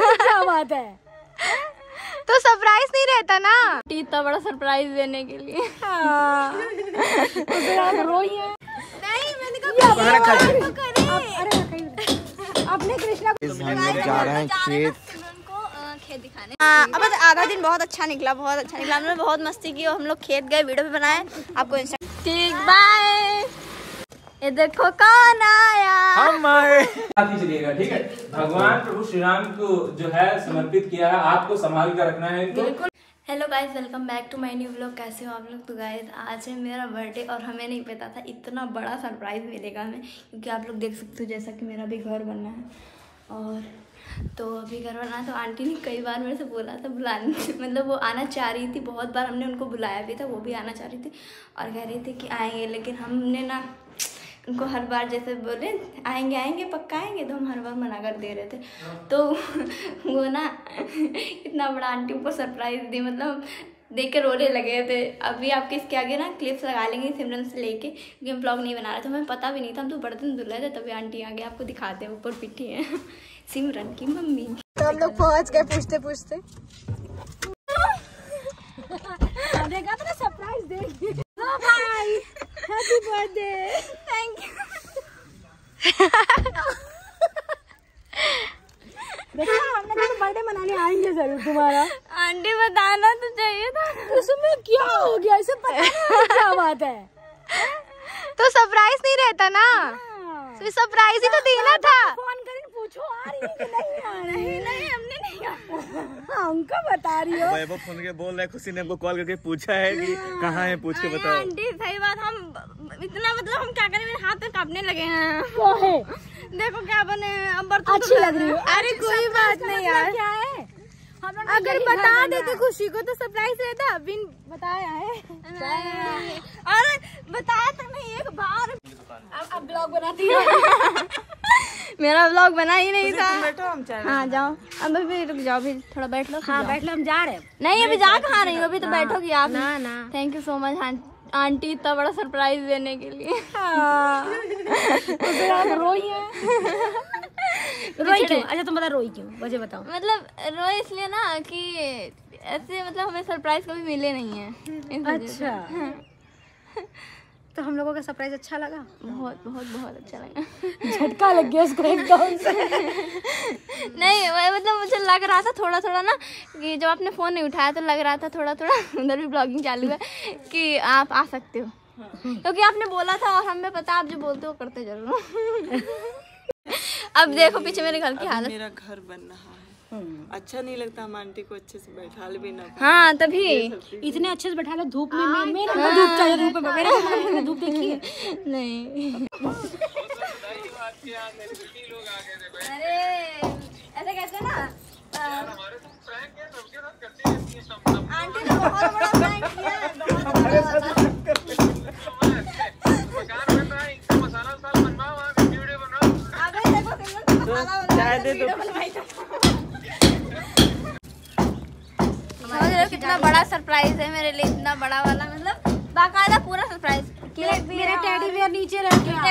क्या बात है? तो सरप्राइज नहीं रहता ना, इतना बड़ा सरप्राइज देने के लिए। रोई है। नहीं मैंने कहा अपने कृष्णा हम लोग जा रहे हैं खेत दिखाने। अब आधा दिन बहुत अच्छा निकला, बहुत अच्छा निकला। हमने बहुत मस्ती की और हम लोग खेत गए, वीडियो भी बनाए आपको। ठीक, बाय। ये देखो कौन आया, हम आए। चलिएगा, ठीक है। भगवान प्रभु श्री राम को जो है समर्पित किया है, आपको संभाल कर रखना है इनको। Hello guys, welcome back to my new vlog. कैसे हो आप लोग? तो गाइस आज है मेरा बर्थडे और हमें नहीं पता था इतना बड़ा सरप्राइज़ मिलेगा हमें, क्योंकि आप लोग देख सकते हो जैसा कि मेरा भी घर बनना है। और तो अभी घर बना तो आंटी ने कई बार मेरे से बोला था बुलाने, मतलब वो आना चाह रही थी, बहुत बार हमने उनको बुलाया भी था, वो भी आना चाह रही थी और कह रही थी कि आएंगे। लेकिन हमने ना उनको हर बार जैसे बोले आएंगे आएंगे पक्का आएंगे, तो हम हर बार मना कर दे रहे थे। तो वो ना इतना बड़ा आंटी को सरप्राइज़ दी, मतलब देख के रोने लगे थे। अभी आपके इसके आगे ना क्लिप्स लगा लेंगे सिमरन से लेके, क्योंकि हम ब्लॉग नहीं बना रहे थे, हमें पता भी नहीं था। हम तो बर्तन धुल रहे थे तभी आंटी आगे आपको दिखाते हैं, ऊपर पिट्ठी है सिमरन की मम्मी। तो हम लोग पहुँच गए पूछते पूछते। देखा तो सरप्राइज देंगे। भाई हैप्पी बर्थडे। Thank you. देखा हमने तो बर्थडे मनाने आएंगे जरूर तुम्हारा। आंटी बताना तो चाहिए था। उसमें क्या हो गया, इसे पता नहीं क्या बात है। तो सरप्राइज नहीं रहता ना, तो सरप्राइज ही तो देना था। फोन करके पूछो आ रही है कि नहीं आ रही है। नहीं हमने नहीं हमको बता रही हो। वो फोन के बोल रहे, खुशी ने हमको कॉल करके पूछा है कि कहाँ है, पूछ के बताओ। आंटी सही बात, हम इतना मतलब हम क्या करें, मेरे हाथ पे कांपने लगे हैं। क्या है? देखो क्या बने, अब बर्तन अच्छी लग रही है। अरे कोई बात नहीं यार, क्या है? अगर बता देते खुशी को तो सरप्राइज रहता। बिन बताया है और बताया तक नहीं एक बार। अब ब्लॉग बनाती है। मेरा ब्लॉग बना ही नहीं था। बैठो हम चाहे। हाँ जाओ, अब अभी रुक जाओ, अभी थोड़ा बैठ लो। हाँ बैठ लो, हम जा रहे हैं। नहीं अभी जा कहाँ रही हो, अभी तो बैठोगी आप। ना ना, thank you so much aunty इतना बड़ा सरप्राइज देने के लिए। रोई है। रोई क्यों? अच्छा तुम बता रोई क्यों, मुझे बताओ। मतलब रोई इसलिए ना कि ऐसे मतलब हमें सरप्राइज कभी मिले नहीं है। अच्छा तो हम लोगों का सरप्राइज अच्छा लगा? बहुत बहुत बहुत अच्छा लगा। झटका लग गया उसको एकदम से। नहीं मतलब मुझे लग रहा था थोड़ा थोड़ा ना, कि जब आपने फ़ोन नहीं उठाया तो लग रहा था थोड़ा थोड़ा, उधर भी ब्लॉगिंग चालू है, कि आप आ सकते हो, क्योंकि आपने बोला था और हमें पता आप जो बोलते हो करते जरूर। अब देखो पीछे मेरे घर की हालत। मेरा घर बन रहा है, अच्छा नहीं लगता हम आंटी को अच्छे से बैठा भी ना। हाँ तभी इतने अच्छे से बैठा लो धूप में। मेरे को धूप चाहिए, धूप में मेरे धूप देखिए। नहीं अरे ऐसा कैसे ना, आंटी ने बहुत बड़ा प्रैंक किया है, बहुत बड़ा। कितना बड़ा सरप्राइज है मेरे लिए, इतना बड़ा वाला, मतलब बाकायदा पूरा सरप्राइज। मेरा टेडी बियर नीचे रख गया।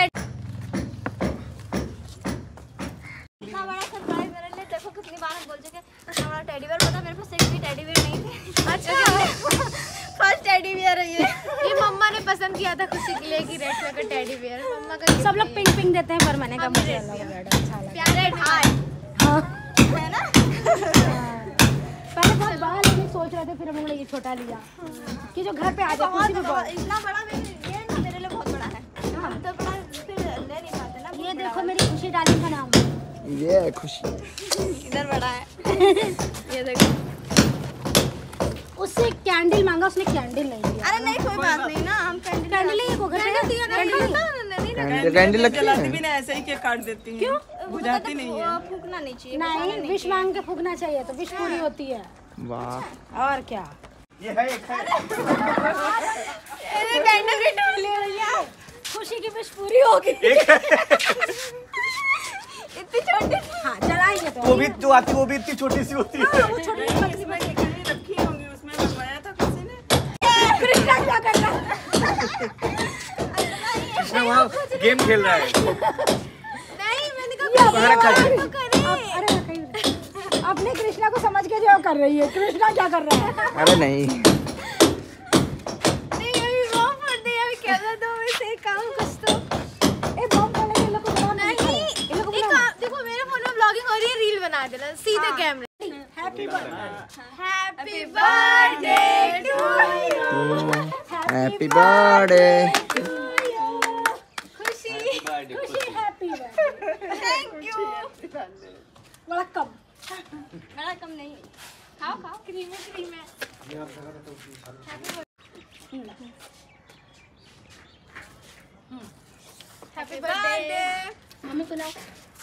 इतना बड़ा सरप्राइज मेरे लिए। देखो कितनी बार हम बोल चुके इतना बड़ा टेडी बियर होता, मेरे पास एक भी टेडी बियर नहीं थे। अच्छा फर्स्ट टेडी बियर है ये मम्मा ने पसंद किया था खुशी के लिए कि रेड कलर का टेडी बियर। मम्मा का सब लोग पिंक पिंक देते हैं, पर मैंने कहा मुझे अच्छा लगा। प्यारे ढाई है ना। पहले बहुत बड़ा लेने सोच रहे थे, फिर हम लोगों ने ये छोटा लिया कि जो घर पे आ जाए। बहुत इतना बड़ा ये ना मेरे लिए बहुत बड़ा है, हम तो बड़ा फिर ले नहीं पाते ना। ये देखो मेरी खुशी डाली का नाम, ये है खुशी। इधर बड़ा है। ये देखो उससे कैंडल मांगा, उसने कैंडल नहीं दिया। अरे नहीं कोई बात नहीं ना, हम कैंडल नहीं को घर पे कैंडल लगती है। भी ना, ऐसे ही केक काट देती है। क्यों बुझाती नहीं है, फूकना नहीं चाहिए। नहीं, विश मांग के फूकना चाहिए तो विश पूरी होती है। वाह, और क्या, ये है एक है। कैंडल भी ढूंढ ले रही है, खुशी की विश पूरी होगी। इतनी छोटी। हाँ चलाएंगे तो वो भी जो आती है वो भी इतनी छोटी सी होती है। वो छोटी सी पतली मैं रखी होंगी, उसमें मंगवाया था किसी ने। कृष्णा क्या कर रहा है? कृष्णा वहाँ गेम खेल रहा है। नहीं मैंने कहा अब अपने कृष्णा को समझ के जो कर रही है। कृष्णा क्या कर रहा है? अरे नहीं अभी वो पढ़ते हैं, अभी क्या दो में से काम कुछ तो ए बम फोड़ने के लोग को बनाओ नहीं। देखो मेरे फोन में ब्लॉगिंग हो रही है, रील बना देना सीधे कैमरे। Happy birthday happy birthday to happy birthday Khushi. Happy birthday thank you. बड़ा कम बड़ा कम नहीं, खाओ खाओ, क्रीम है क्रीम है। Happy birthday. मम्मी को लाओ।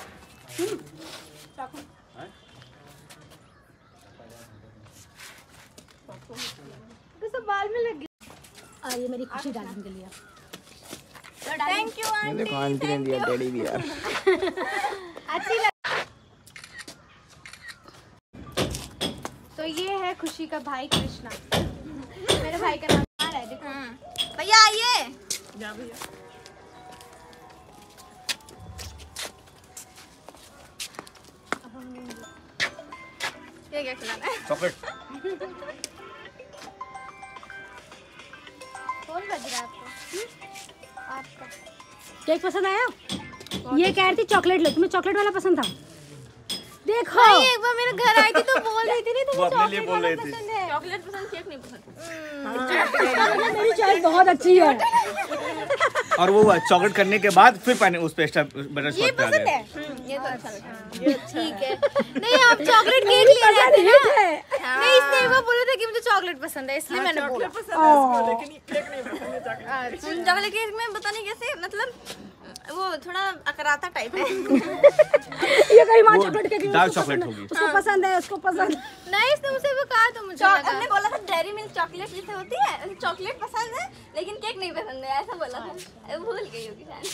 तो सब बाल में लग गया। और ये मेरी खुशी डालने के लिए। Thank you aunty. देखो आंटी ने दिया टेडी बियर। अच्छी लग। तो ये है खुशी का भाई कृष्णा। मेरे भाई का नाम आ रहा है, देखो। भैया आइए। जा भैया। ये क्या खिलाना है? चॉकलेट कौन बज रहा है आपको? आपका। केक पसंद आया? ये कह रही थी चॉकलेट ले, तुम्हें चॉकलेट वाला पसंद था? देखो नहीं, एक बार मेरे घर आई थी तो बोल रही थी नहीं वो अपने लिए बोल रही थी। चॉकलेट पसंद, केक नहीं पसंद। मेरी चॉइस बहुत अच्छी है। और वो चॉकलेट करने के बाद फिर पानी उस पे एक्स्ट्रा बटर ये स्कॉच पे आ पसंद गया। है। ये तो अच्छा लगा। ठीक है। नहीं आप चॉकलेट केक ले रहे थे ना? नहीं, इसने एक बार बोला था कि मुझे चॉकलेट पसंद है, इसलिए मैंने बोला। पसंद है इसको, लेकिन केक नहीं पसंद है चॉकलेट। चॉकलेट केक में पता नहीं कैसे, मतलब वो थोड़ा अकराता टाइप है। ये कहीं मां चॉकलेट केक डार्क चॉकलेट होगी। उसको पसंद है, उसको पसंद। नहीं, इसने मुझसे वो कहा तो मुझे हमने बोला था डेयरी मिल्क चॉकलेट जैसे होती है, चॉकलेट पसंद है लेकिन केक नहीं पसंद है, ऐसा बोला था। भूल गई होगी शायद।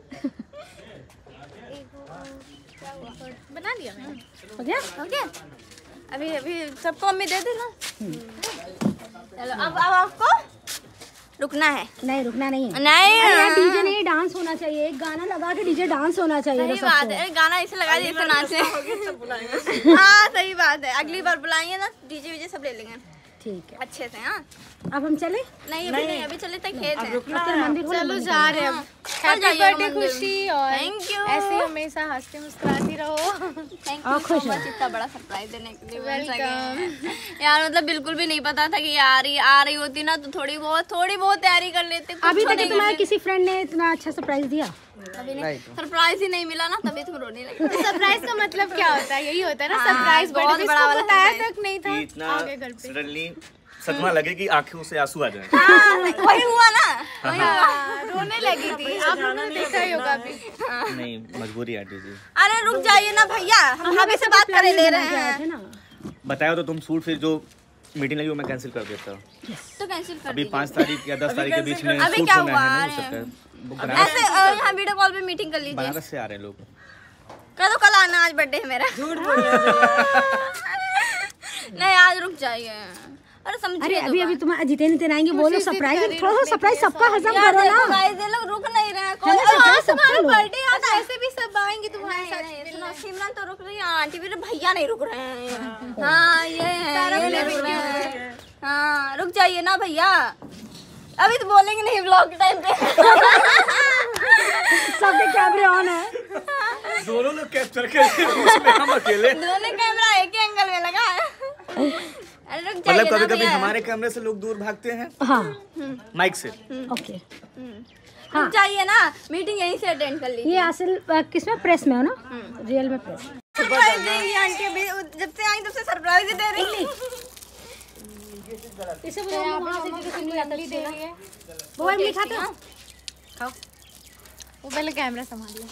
बना दिया मैंने। हो गया? हो गया? अभी सबको मम्मी दे देना। चलो अब आपको रुकना है। नहीं रुकना नहीं है। नहीं डीजे नहीं, डांस होना चाहिए। एक गाना लगा के डीजे डांस होना चाहिए। सही बात है, गाना ऐसे लगा दिए तो नाचे। हाँ सही बात है, अगली बार बुलाएंगे ना डीजे वीजे सब ले लेंगे ठीक है। अच्छे से। हाँ अब हम चले? नहीं अभी नहीं, अभी चले तक खेत है। मंदिर चलो जा रहे हैं अब। हैप्पी बर्थडे खुशी, और थैंक यू। ऐसे ही हमेशा हंसते मुस्कुराती रहो। थैंक यू सो मच इतना बड़ा सरप्राइज देने के लिए। वेलकम यार, मतलब बिल्कुल भी नहीं पता था कि आ रही होती ना तो थोड़ी बहुत तैयारी कर लेते। अभी तक तुम्हारे किसी फ्रेंड ने इतना अच्छा सरप्राइज दिया? अभी नहीं, सरप्राइज ही नहीं मिला ना, तभी तुम रोने लगे। सरप्राइज का मतलब क्या होता है? यही होता है ना सरप्राइज। बहुत बड़ा वाला बताया तक नहीं था। इतना सडनली सदमा लगे कि आंखों से आंसू आ जाए। वही हुआ ना, वही हुआ। रोने लगी थी, आप लोगों ने देखा ही होगा अभी। नहीं मजबूरी आंटी जी। अरे रुक जाइए ना भैया, हम भाभी से बात करे ले रहे हैं। बताया तो तुम सूट फिर जो मीटिंग लगी वो मैं कैंसिल कर देता हूँ। तो कैंसिल कर अभी 5 तारीख या 10 तारीख के बीच में अभी सूट क्या होना हुआ? है, नहीं हो सकता है। ऐसे यहाँ वीडियो कॉल पे मीटिंग कर लीजिए। बनारस से आ रहे हैं लोग। कल आना, आज बर्थडे है मेरा। झूठ बोल रहे हो। नहीं आज रुक जाइए। अरे समझिए। अरे अभी तुम्हारे जितेंद्र आएंगे, बोलो सरप्राइज, थोड़ा सा सरप्राइज सबका हजम करो ना। गाइस ये लोग रुक नहीं रहे हैं। तुम्हारा बर्थडे आज ऐसे भी सब आएंगे तुम्हारे साथ। सिमरन तो रुक रही है, आंटी भी, भैया नहीं रुक रहे हैं। हाँ ये है। हाँ रुक जाइए ना भैया, अभी तो बोलेंगे नहीं व्लॉग टाइम पे। सबके कैमरे ऑन है। दोनों लोग कैप्चर कर उसमें हम अकेले। दोनों कैमरा एक ही एंगल में लगा है। अरे रुक जाइए मतलब ना कभी-कभी भैया। हमारे कैमरे से लोग दूर भागते हैं हाँ माइक से। ओके। रुक जाइए ना, मीटिंग यहीं से अटेंड कर लीजिए। ये असल किसमें? प्रेस में हो ना? रियल में प्रेस। सरप्राइज देंगी आंटी, अभी जब से आई तब से सरप्राइज ही दे रही। इसे बोलो वहां से जो सिंगल आता है वो इमली खाते हो? खाओ। वो पहले कैमरा संभाल लो।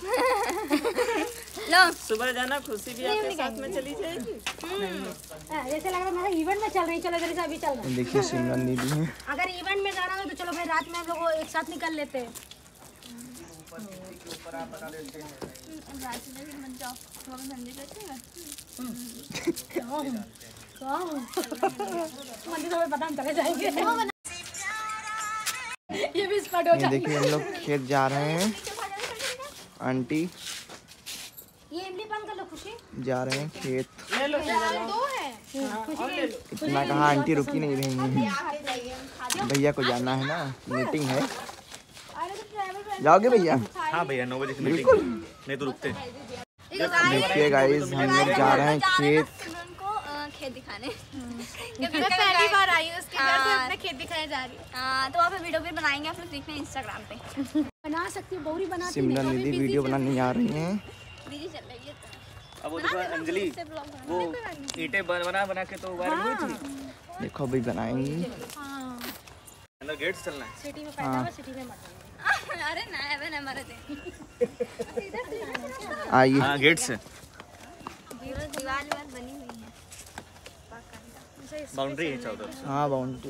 सुबह जाना, खुशी भी आपके साथ में चली जाएगी। जैसे लग रहा है हमारा इवेंट में चल रही, चलो इधर से अभी चल रहा है। देखिए सिमरन दीदी है। अगर इवेंट में जाना हो तो चलो भाई रात में हम लोग एक साथ निकल लेते हैं। मंदिर तो पता हम चले जाएंगे। ये भी स्पॉट हो जाएगा। देखिए हम लोग खेत जा रहे हैं, आंटी ये इमली पान कर लो खुशी। जा रहे हैं खेत। इतना कहा आंटी रुकी नहीं रहेंगी, भैया को जाना है ना, मीटिंग है। जाओगे भैया? हाँ भैया 9 बजे की मीटिंग, नहीं तो रुकते। देखिए गाइस, हम लोग जा रहे हैं खेत। खेत दिखाने क्योंकि मैं पहली बार आई हूँ उसके घर से अपना खेत दिखाने जा रही हूँ। हाँ, तो वहाँ पे वीडियो भी बनाएंगे, आप लोग देखना इंस्टाग्राम पे। बना सकती हूँ, बहुरी बनाती सिमरन दीदी वीडियो बनाने जा रही हैं। दीदी चल रही है तो। अब वो देखो अंजलि, वो ईंटें बना के तो वायरल हुई थी। देखो अभी बनाएंगी। अंदर गेट चलना है। सिटी में पैदा हुआ, सिटी में मरना। अरे ना बन हमारे थे आइए। हाँ गेट से दीवार बनी हुई है, बाउंड्री है चारों तरफ। हाँ बाउंड्री।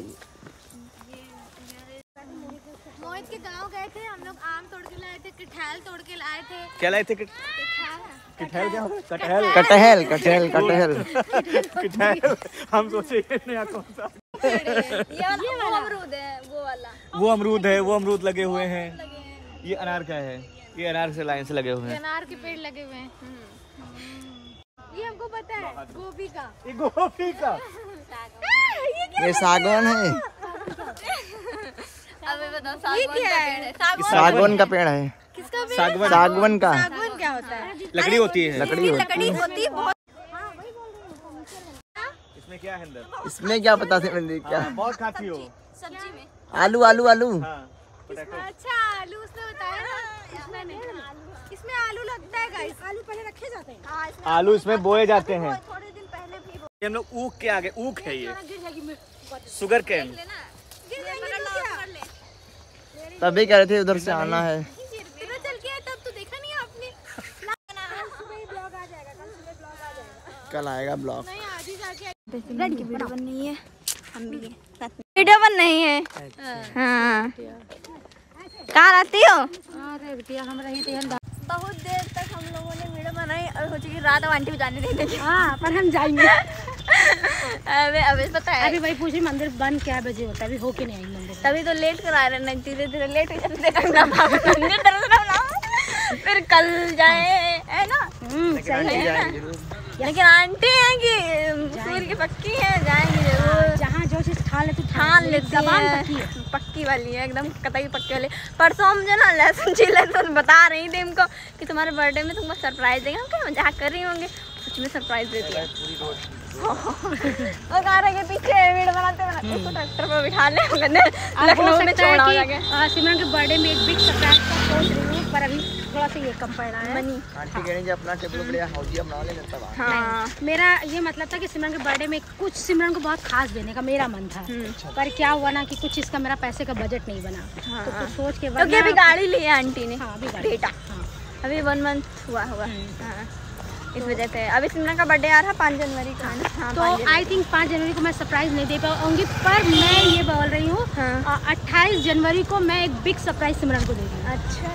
मोहित के गांव गए थे हम लोग, आम तोड़ के लाए थे, कटहल तोड़ के लाए थे। क्या लाए थे? कटहल क्या होता है? कटहल कटहल कटहल कटहल। कटहल हम सोचे नया कौन सा। ये वाला अमरूद है, वो वाला। वो अमरूद है, वो अमरूद लगे हुए हैं। ये अनार का है, ये अनार से लाइन से लगे हुए हैं। अनार के पेड़ लगे हुए हैं। ये हमको पता है, गोभी का। ये गोभी का, ये सागवान है। अबे बताओ सागवान का पेड़ है। सागवान का पेड़ है। किसका पेड़? सागवान। सागवान का सागवान क्या होता है? लकड़ी होती है। लकड़ी होती लकड़ी होती है बहुत। इसमें क्या है अंदर? इसमें क्या पता से क्या? बहुत खाती हो। सब्जी में आलू आलू आलू। हाँ, पोटैटो। अच्छा आलू उसने बताया ना, इसमें नहीं। इसमें आलू लगता है गाइस, आलू पहले रखे जाते हैं। आलू इसमें बोए जाते हैं। थोड़े दिन पहले भी ये हम लोग ऊख के आगे, ऊख है ये, शुगर कैन। तभी कह रहे थे उधर से आना है। चल के आए तब तो देखा नहीं आपने। कल आएगा ब्लॉग। की वीडियो बन रही है, हम भी वीडियो बन रही है। हाँ, कहाँ रहती हो? अरे बिटिया हम रही थे बहुत देर तक हम लोगों ने वीडियो बनाई और हो चुकी रात, अब आंटी को जाने नहीं देंगे। हाँ पर हम जाएंगे। अबे पता है अभी भाई पूछी मंदिर बंद क्या बजे होता है, अभी हो के नहीं आई मंदिर। तभी तो लेट करा रहे हैं, धीरे धीरे लेट हो जाते फिर कल जाए, है ना? सही है। लेकिन आंटी है कि सूर्य की पक्की है, जाएंगे जरूर। जहाँ जो चीज खा ले तू ठान लेती है, पक्की वाली है, एकदम कतई पक्की वाली। परसों हम जो ना लहसुन छीले तो बता रही थी हमको कि तुम्हारे बर्थडे में तुमको सरप्राइज देंगे। हम क्या मजाक कर रही होंगे, सच में सरप्राइज दे दिया। वो कार के पीछे वीडियो बनाते उसको ट्रैक्टर पर बिठा ले, लखनऊ में छोड़ा हो जाएगा। सिमरन के बर्थडे में एक बिग सरप्राइज का सोच रही हूँ, पर अभी थोड़ा सा ये कम पड़ रहा है। आंटी कह रही है अपना टेबल बढ़िया हौजिया बना ले तब। हाँ, मेरा ये मतलब था कि सिमरन के बर्थडे में कुछ सिमरन को बहुत खास देने का मेरा मन था, पर क्या हुआ ना कि कुछ इसका मेरा पैसे का बजट नहीं बना। तो कुछ सोच के क्योंकि अभी गाड़ी ली है आंटी ने। हाँ अभी बेटा अभी 1 मंथ हुआ होगा, इस वजह से। अभी सिमरन का बर्थडे आ रहा 5 जनवरी का है ना? हाँ, तो आई थिंक 5 जनवरी को मैं सरप्राइज नहीं दे पाऊंगी, पर मैं ये बोल रही हूँ 28 जनवरी को मैं एक बिग सरप्राइज सिमरन को दूंगी। अच्छा,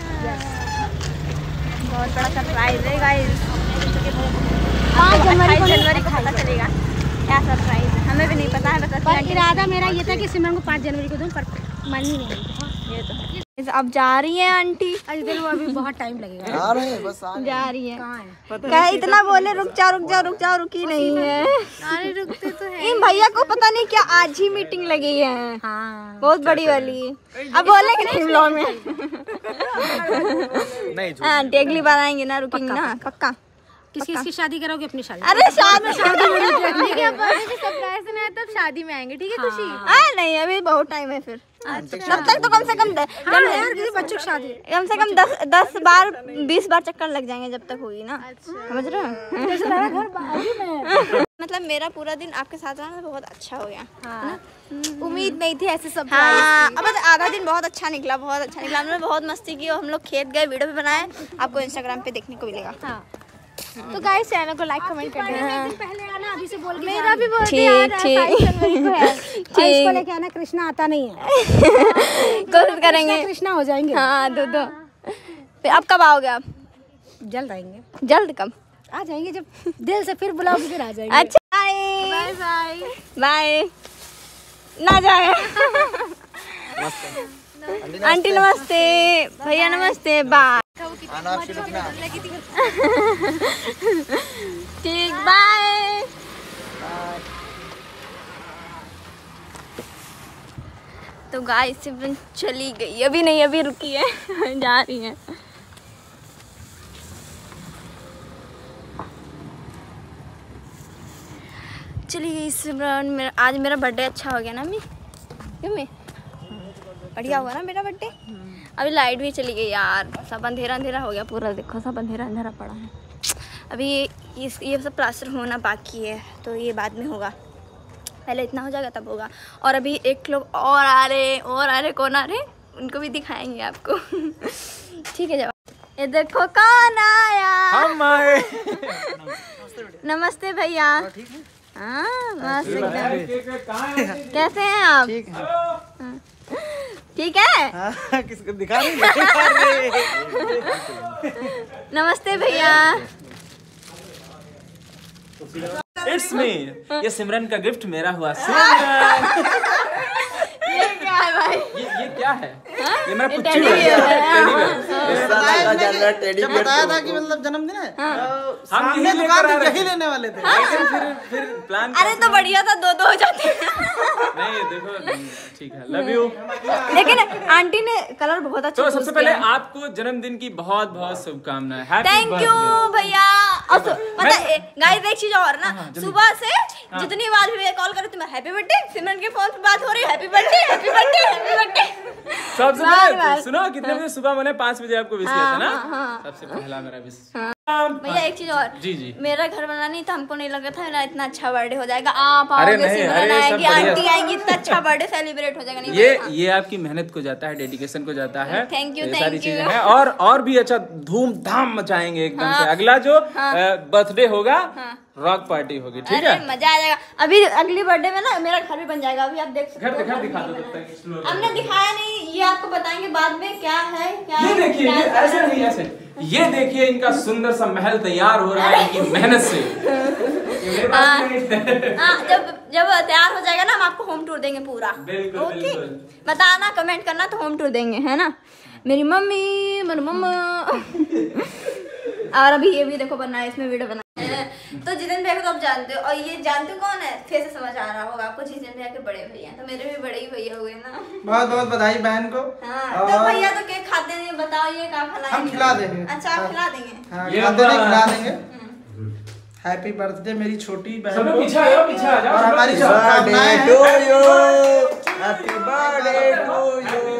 बहुत बड़ा सरप्राइज है गाइस। 5 जनवरी को पता चलेगा क्या सरप्राइज है, हमें भी नहीं पता है। बस पर इरादा मेरा ये था कि सिमरन को 5 जनवरी को दूं, पर मन ही नहीं। ये तो है। अब जा रही है आंटी, अभी बहुत टाइम लगेगा। आ रहे हैं, बस आ रहे जा रही है। कहाँ है? क्या इतना बोले रुक जाओ, रुकी नहीं है। अरे रुकते तो है। इन भैया को पता नहीं क्या आज ही मीटिंग लगी है, हाँ बहुत बड़ी वाली। अब बोलेंगे नहीं ब्लॉग में। नहीं आंटी अगली बार आएंगे ना, रुकेंगे ना पक्का। किसकी शादी करोगे? अपनी शादी। अरे शादी सरप्राइज नहीं तब शादी में आएंगे, ठीक है खुशी? नहीं अभी बहुत टाइम है फिर। तब तक तो कम से कम बच्चों की शादी 10 बार 20 बार चक्कर लग जाएंगे जब तक होगी ना। समझ रहे हो? मतलब मेरा पूरा दिन आपके साथ रहना बहुत अच्छा हो गया। उम्मीद नहीं थी ऐसे सब। हाँ, अब आधा दिन बहुत अच्छा निकला, हमने बहुत मस्ती की और हम लोग खेत गए, वीडियो भी बनाए, आपको इंस्टाग्राम पे देखने को मिलेगा। तो गाइस चैनल को लाइक कमेंट कर देना। पहले आना, अभी से बोल के मेरा भी ठीक। इसको लेके आना, कृष्णा आता नहीं है। कोशिश करेंगे कृष्णा हो जाएंगे। हाँ, दो अब कब आओगे आप? जल्द आएंगे। जल्द कब? आ जाएंगे जब दिल से फिर बुलाओगे फिर आ जाएंगे। अच्छा, बाय। ना जाए। आंटी नमस्ते, भैया नमस्ते, बाय। ठीक, बाय। तो गाइस सिमरन चली गई, अभी नहीं, अभी रुकी है जा रही है। चली गई सिमरन। आज मेरा बर्थडे अच्छा हो गया ना मम्मी? क्यों मैं बढ़िया हुआ ना मेरा बर्थडे? अभी लाइट भी चली गई यार, सब अंधेरा अंधेरा हो गया पूरा, देखो सब अंधेरा अंधेरा पड़ा है। अभी ये सब प्लास्टर होना बाकी है, तो ये बाद में होगा, पहले इतना हो जाएगा तब होगा। और अभी एक लोग और आ रहे कौन आ रहे उनको भी दिखाएंगे आपको ठीक है। जब ये देखो कौन आया, हम आए। नमस्ते भैया। हाँ मस्त एकदम। कैसे हैं आप? ठीक है। किसको दिखा रही? नमस्ते भैया। इट्स मी, ये सिमरन का गिफ्ट मेरा हुआ। ये क्या है भाई? ये क्या है? ये मेरा पुच्चू टेडी है। जब बताया था कि मतलब जन्मदिन है, हम यही लेकर आ रहे थे, लेने वाले थे। लेकिन फिर प्लान। अरे तो बढ़िया था, दो हो जाते हैं। नहीं देखो, ठीक है, लव यू। लेकिन आंटी ने कलर बहुत अच्छा। तो सबसे पहले आपको जन्मदिन की बहुत बहुत शुभकामनाएं। थैंक यू भैया। मतलब गाइस एक चीज और ना, सुबह से जितनी बार भी मैं कॉल करूँ तुम्हें हैप्पी बर्थडे, सिमरन के फोन पे बात हो रही है, happy birthday happy birthday happy birthday. सबसे पहले सुनो, कितने बजे सुबह मैंने 5 बजे आपको विश किया था ना? सबसे पहला मेरा विश। भैया एक चीज और, जी मेरा घर बना नहीं था, हमको नहीं लगा था मेरा इतना अच्छा बर्थडे हो जाएगा। आप आओगे, सिमरन आएगी, आंटी आएंगी, इतना अच्छा बर्थडे सेलिब्रेट हो जाएगा। नहीं ये आपकी मेहनत को जाता है, डेडिकेशन को जाता है। थैंक यू, ये सारी थैंक यू। चीजें हैं, और भी अच्छा धूमधाम मचाएंगे एकदम से। अगला जो बर्थडे होगा, रॉक पार्टी होगी, ठीक है? मजा आ जाएगा। अभी अगली बर्थडे में ना मेरा घर भी बन जाएगा, अभी आप देख सकते हो। घर दिखा दो तब तक। हमने दिखाया नहीं, ये आपको बताएंगे बाद में क्या है क्या। ये देखिए, ये ऐसे नहीं, ऐसे ये देखिए, इनका सुंदर सा महल तैयार हो रहा है इनकी मेहनत से। जब तैयार हो जाएगा ना, हम आपको होम टूर देंगे पूरा। बिल्कुल, ओके, बिल्कुल। बताना, कमेंट करना, तो होम टूर देंगे, है ना? मेरी मम्मी, मेरी मम्मा और अभी ये भी देखो बनना है, इसमें वीडियो बना है। तो जितेंद्र भैया को तो आप जानते हो, और ये जानते हो कौन है? फेस से समझ आ रहा होगा आपको, जितेंद्र भैया के बड़े भैया। तो मेरे भी बड़े ही भैया हुए ना। बहुत बहुत बधाई बहन को। हाँ, तो भैया तो केक खाते नहीं, बताओ ये क्या खिलाएंगे? हम खिला देंगे। अच्छा, आप खिला देंगे? हाँ, खिला देंगे। हैप्पी बर्थडे मेरी छोटी बहन को। पीछे आ जाओ। और हमारी शुभकामनाएं हैं। Happy birthday to you.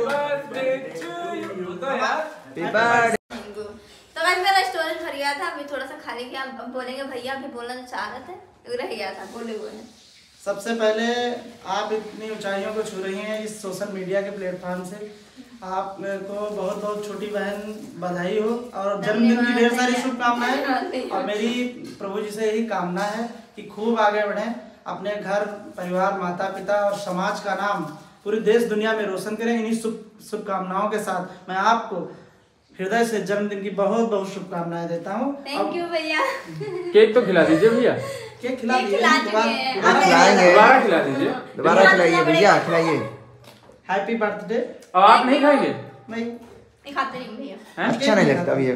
तो मैं मेरा स्टोरेज भर गया था, अभी थोड़ा सा खाली किया। अब बोलेंगे भैया, अभी बोलना चाह रहे थे, रह गया था, बोले हुए हैं। सबसे पहले आप इतनी ऊंचाइयों को छू रही हैं इस सोशल मीडिया के प्लेटफॉर्म से। आप मेरे को बहुत बहुत छोटी बहन बधाई हो, और जन्मदिन की ढेर सारी शुभकामनाएं। और मेरी प्रभु जी से यही कामना है कि खूब आगे बढ़ें, अपने घर परिवार, माता पिता और समाज का नाम पूरी देश दुनिया में रोशन करें। इन्हीं शुभकामनाओं के साथ मैं आपको हृदय से जन्मदिन की बहुत बहुत शुभकामनाएं देता हूँ। थैंक यू भैया। केक तो खिला दीजिए भैया। केक खिला केक खिला चुके हैं। दोबारा खिला दीजिए। दोबारा खिलाइए भैया, खिलाइए। Happy birthday. और आप नहीं खाएंगे? नहीं खाते नहीं भैया। अच्छा नहीं लगता भैया।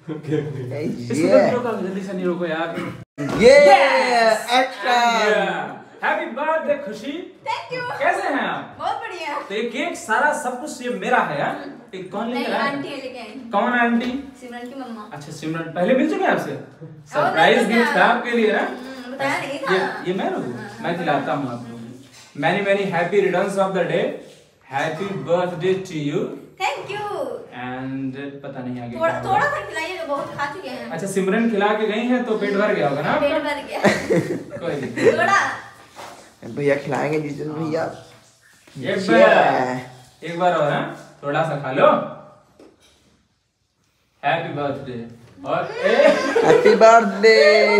जल्दी से नहीं रोको यार। ये extra. Happy birthday Khushi. Thank you. कैसे हैं आप? बहुत बढ़िया। तो ये केक सारा सब कुछ ये मेरा है यार। कौन लेकर आया? आंटी लेके आई। कौन है आंटी? सिमरन की मम्मा। अच्छा, सिमरन पहले मिल चुके हैं आपसे? सरप्राइज गिफ्ट था आपके लिए ना? बताया नहीं था। ये मैं रहूं, मैं खिलाता हूँ आपको। Many many happy returns of the day. Happy birthday to you. Thank you. And पता नहीं आगे थोड़ा सा खिलाइए, बहुत खा चुके हैं। अच्छा, सिमरन खिला के गई हैं तो पेट भर गया होगा ना? पेट भर गया। कोई नहीं, थोड़ा भैया खिलाएंगे जितेंद्र भैया। एक बार और है, थोड़ा सा खा लो। Happy birthday. और happy birthday.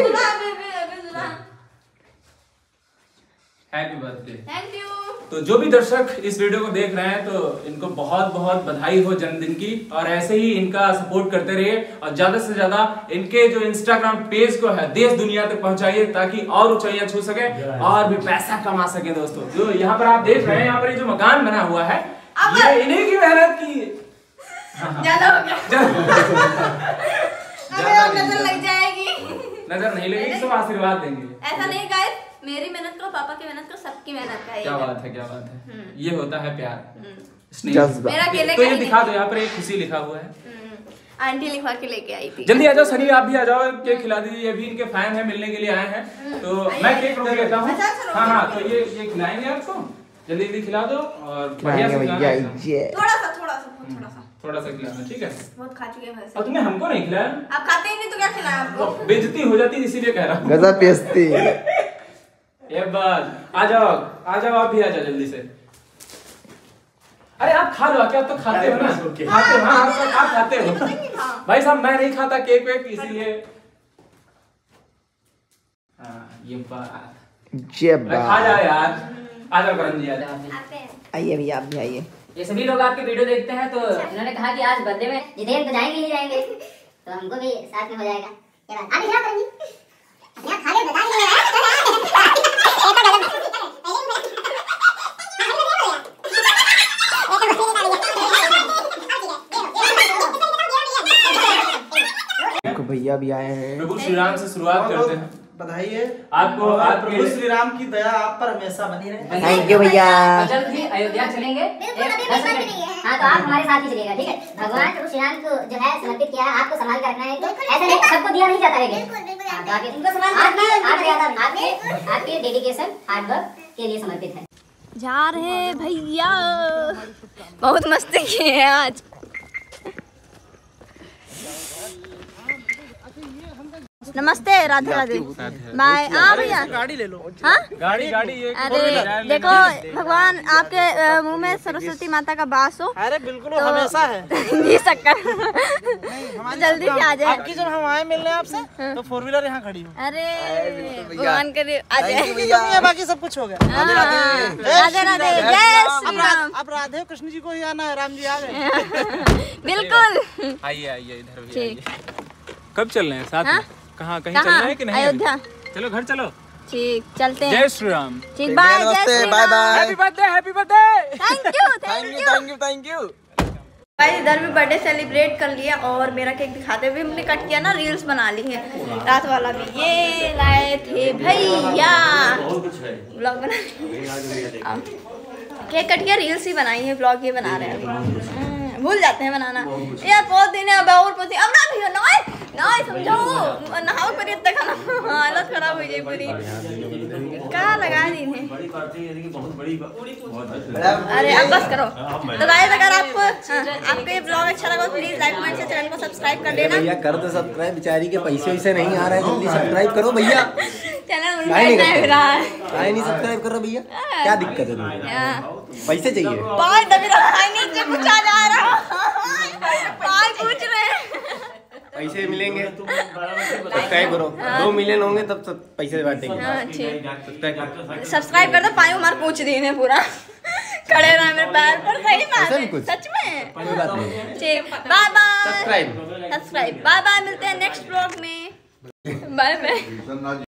Happy birthday. Thank you. तो जो भी दर्शक इस वीडियो को देख रहे हैं, तो इनको बहुत बहुत बधाई हो जन्मदिन की। और ऐसे ही इनका सपोर्ट करते रहिए, और ज्यादा से ज्यादा इनके जो इंस्टाग्राम पेज को है देश दुनिया तक पहुंचाइए, ताकि और ऊंचाइयां छू सके और भी पैसा कमा सके। दोस्तों, जो यहाँ पर आप देख रहे हैं, यहाँ पर ये जो मकान बना हुआ है, ये इन्हीं की मेहनत की। ज्यादा हो गया। नजर लग जाएगी। नजर नहीं लगेगी, सब आशीर्वाद देंगे। ऐसा नहीं गाइस, मेरी मेहनत का पापा की मेहनत को सबकी मेहनत का। क्या बात है, क्या बात है, ये होता है प्यार, जज्बा। मेरा अकेले तो का ये ही दिखा दो, यहाँ पर एक खुशी लिखा हुआ है। आंटी लिखवा के लेके आई थी। जल्दी आ जाओ सनी, आप भी आ जाओ, केक खिला दीजिए। ये भी इनके फैन है, मिलने के लिए आए हैं, तो मैं केक रोक लेता हूँ। हाँ हाँ, तो ये खिलाएंगे आपको, जल्दी जल्दी खिला दो और बढ़िया से खिलाना है। थोड़ा सा खिलाना, ठीक है? बहुत खा चुके हैं। और तुमने हमको नहीं खिलाया? आप खाते ही नहीं तो क्या खिलाया आपको? बेइज्जती हो जाती है, इसीलिए कह रहा हूँ। गजब बेइज्जती। एक बार आ जाओ आप भी आ जाओ जल्दी से। अरे आप खा लो, क्या तो खाते हो ना, खाते हो। हाँ आप खाते हो भाई साहब, मैं नहीं खाता केक वेक, इसीलिए। हाँ ये बात खा जाओ यार, आ जाओ करण जी, आ जाओ। आइए भैया, आप भी आइए। ये सभी लोग आपके वीडियो देखते हैं, तो इन्होंने कहा कि आज बर्थडे में जितेंद्र तो जाएंगे ही जाएंगे, तो हमको भी साथ में हो जाएगा। क्या बात? अभी क्या करेंगी? यहाँ खा ले बता नहीं भैया भी आए हैं। प्रभु श्री राम से शुरुआत करते हैं। बधाई है आपको, प्रभु श्री राम की दया आप पर हमेशा बनी रहे। थैंक यू भैया। जल्द ही अयोध्या चलेंगे। हाँ तो आप हमारे साथ ही चलिएगा, ठीक है? भगवान प्रभु श्री राम को जो है समर्पित किया है, आपको संभाल कर रखना है, ऐसा नहीं सबको दिया नहीं जाता है, आपके डेडिकेशन हार्ड वर्क के लिए समर्पित है। जा रहे हैं भैया, बहुत मस्ती किए हैं आज। नमस्ते, राधे राधे। बाय। हाँ भैया, गाड़ी ले लो। हाँ गाड़ी ये अरे देखो, भगवान आपके मुंह में सरस्वती माता का वास हो। अरे बिल्कुल, तो हमेशा है जी शक्कर। जल्दी से आ जाए। आपकी जब हम आए मिलने आपसे, तो 4 व्हीलर यहाँ खड़ी हो। अरे भगवान करे आ जाए। बाकी सब कुछ हो गया। राधे राधे, जय श्री राम। अब राधे कृष्ण जी को ही आना है, राम जी आ गए। बिल्कुल। आइए इधर भी ठीक। कब चल रहे हैं साथ में? कहाँ कहीं चलना है कि नहीं? अयोध्या। चलो घर चलो। ठीक, चलते हैं। जय श्री राम। ठीक, बाय। जय Shri Ram. Bye bye. Happy birthday. Thank you. भाई इधर भी बर्थडे सेलिब्रेट कर लिया और मेरा केक दिखाते हुए हमने कट किया ना, रील्स बना ली है। रात वाला भी ये लाए थे भैया, ब्लॉग बना केक कट किया, रील्स ही बनाई है, ब्लॉग ये बना रहे हैं। भूल जाते हैं बनाना यार, बहुत दिन है। अब और पति अब ना भैया ना समझो, नहाओ पर इतना खाना, हालत खराब हो जाए पूरी। कहाँ लगा दी थे? अरे अब बस करो। तो गाइस, अगर आपको ये ब्लॉग अच्छा लगा तो प्लीज लाइक कमेंट से चैनल को सब्सक्राइब कर देना। भैया कर दो सब्सक्राइब, बेचारी के पैसे वैसे नहीं आ रहे हैं, जल्दी सब्सक्राइब करो भैया। चैनल नहीं सब्सक्राइब करो भैया, क्या दिक्कत है तुम्हें? पैसे चाहिए? पाँच दबी रहा नीचे कुछ आ जा रहा, पाँच पूछ रहे हैं। पैसे मिलेंगे, सब्सक्राइब करो। 2 मिलियन होंगे तब सब पैसे बांटेंगे। हाँ ठीक, सब्सक्राइब कर दो। पायु मार पूछ दी है पूरा, खड़े रहा मेरे पैर पर। सही बात है, सच में। कोई बात नहीं। ठीक, bye bye. Subscribe, bye bye. मिलते हैं नेक्स्ट ब्लॉग में। Bye bye.